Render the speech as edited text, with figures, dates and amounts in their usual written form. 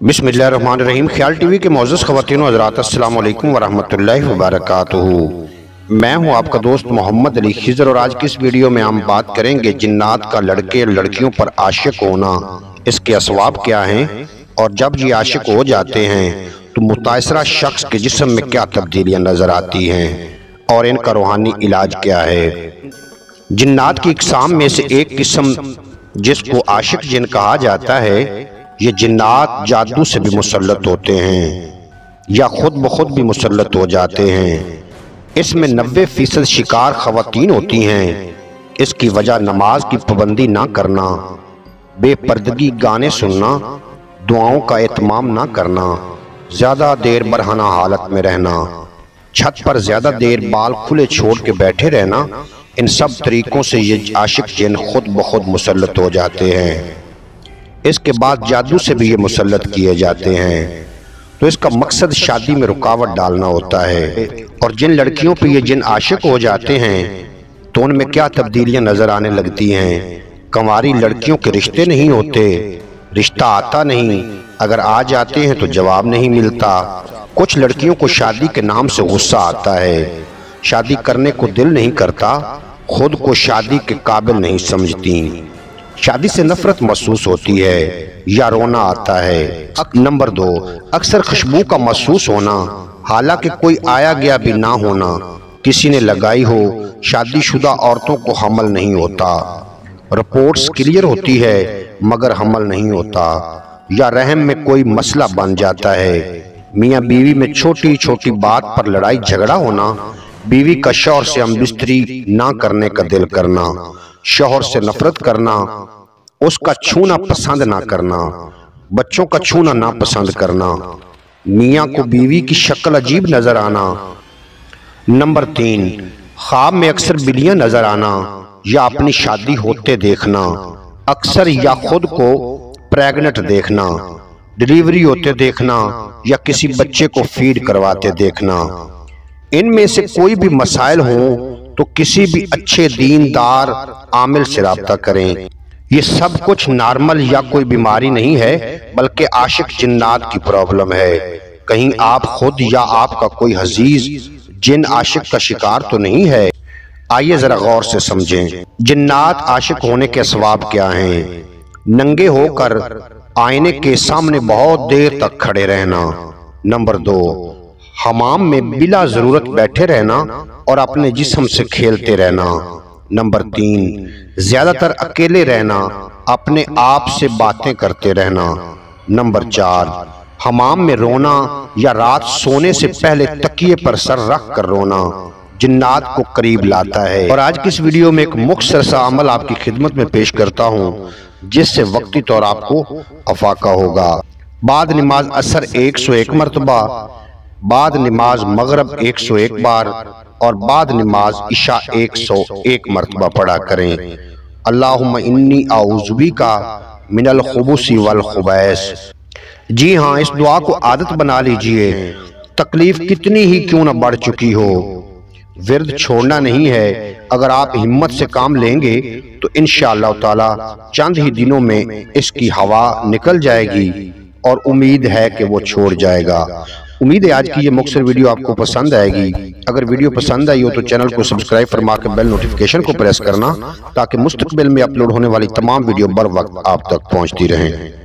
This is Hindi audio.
बिस्मिल्लाहिर्रहमानिर्रहीम। ख्याल टीवी के मौजूद ख़वातीन हज़रात अस्सलाम वालेकुम वरहमतुल्लाहि वबरकातुहू। मैं हूं आपका दोस्त मोहम्मद अली खिज़र और आज की इस वीडियो में हम बात करेंगे जिन्नात का लड़के लड़कियों पर आशिक होना, इसके असबाब क्या हैं और जब ये आशिक हो जाते हैं तो मुतासरा शख्स के जिस्म में क्या तब्दीलियाँ नज़र आती हैं और इनका रूहानी इलाज क्या है। जिन्नात की इक़साम में से एक किस्म जिसको आशिक जिन कहा जाता है, ये जिन्नात जादू से भी मुसल्लत होते हैं या खुद ब खुद भी मुसल्लत हो जाते हैं। इसमें 90% शिकार ख़वातीन होती हैं। इसकी वजह नमाज की पाबंदी ना करना, बेपर्दगी गाने सुनना, दुआओं का एहतमाम ना करना, ज़्यादा देर बरहना हालत में रहना, छत पर ज़्यादा देर बाल खुले छोड़ के बैठे रहना, इन सब तरीक़ों से ये आशिक जिन खुद ब खुद मुसल्लत हो जाते हैं। इसके बाद जादू से भी ये मुसल्लत किए जाते हैं। तो इसका मकसद शादी में रुकावट डालना होता है। और जिन लड़कियों पे ये जिन आशिक हो जाते हैं तो उनमें क्या तब्दीलियां नजर आने लगती हैं। कंवारी लड़कियों के रिश्ते नहीं होते, रिश्ता आता नहीं, अगर आ जाते हैं तो जवाब नहीं मिलता। कुछ लड़कियों को शादी के नाम से गुस्सा आता है, शादी करने को दिल नहीं करता, खुद को शादी के काबिल नहीं समझती, शादी से नफरत महसूस होती है या रोना आता है। नंबर 2, अक्सर खुशबू का महसूस होना, हालांकि कोई आया गया भी ना होना, किसी ने लगाई हो, शादीशुदा औरतों को हमल नहीं होता, रिपोर्ट्स क्लियर होती है मगर हमल नहीं होता, या रहम में कोई मसला बन जाता है। मियाँ बीवी में छोटी छोटी बात पर लड़ाई झगड़ा होना, बीवी का शौहर से हम बिस्तरी ना करने का दिल करना, शौहर से नफरत करना, उसका छूना पसंद ना करना, बच्चों का छूना ना पसंद करना, मियाँ को बीवी की शक्ल अजीब नजर आना। नंबर 3, ख्वाब में अक्सर बिल्लियां नजर आना या अपनी शादी होते देखना, अक्सर या खुद को प्रेग्नेंट देखना, डिलीवरी होते देखना या किसी बच्चे को फीड करवाते देखना। इनमें से कोई भी मसाइल हो तो किसी भी अच्छे दीनदार आमिल से राब्ता करें। ये सब कुछ नॉर्मल या कोई बीमारी नहीं है बल्कि आशिक जिन्नात की प्रॉब्लम है। कहीं आप खुद या आपका कोई अजीज जिन आशिक का शिकार तो नहीं है। आइए जरा गौर से समझें जिन्नात आशिक होने के असबाब क्या हैं। नंगे होकर आईने के सामने बहुत देर तक खड़े रहना। नंबर 2, हमाम में बिला जरूरत बैठे रहना और अपने जिस्म से खेलते रहना। नंबर 3, ज्यादातर अकेले रहना, अपने आप से बातें करते रहना। नंबर 4, हमाम में रोना या रात सोने से पहले तकिए पर सर रख कर रोना जिन्नात को करीब लाता है। और आज की इस वीडियो में एक मुख्तसर सा अमल आपकी खिदमत में पेश करता हूँ जिससे वक्ती तौर आपको अफाका होगा। बाद नमाज असर 101 मरतबा, बाद नमाज मगरब 101 बार और बाद नमाज इशा 101 मरतबा पढ़ा करें। अल्लाहुम्मा इन्नी आऊज़ु बिका मिनल खुबुसी वल खुबैस। जी हाँ, इस दुआ को आदत बना लीजिए, तकलीफ कितनी ही क्यों न बढ़ चुकी हो, विर्द छोड़ना नहीं है। अगर आप हिम्मत से काम लेंगे तो इंशाअल्लाह ताला चंद ही दिनों में इसकी हवा निकल जाएगी और उम्मीद है कि वो छोड़ जाएगा। उम्मीद है आज की ये मुख्तसर वीडियो आपको पसंद आएगी। अगर वीडियो पसंद आई हो तो चैनल को सब्सक्राइब फरमा के बेल नोटिफिकेशन को प्रेस करना ताकि मुस्तकबिल में अपलोड होने वाली तमाम वीडियो बर वक्त आप तक पहुंचती रहें।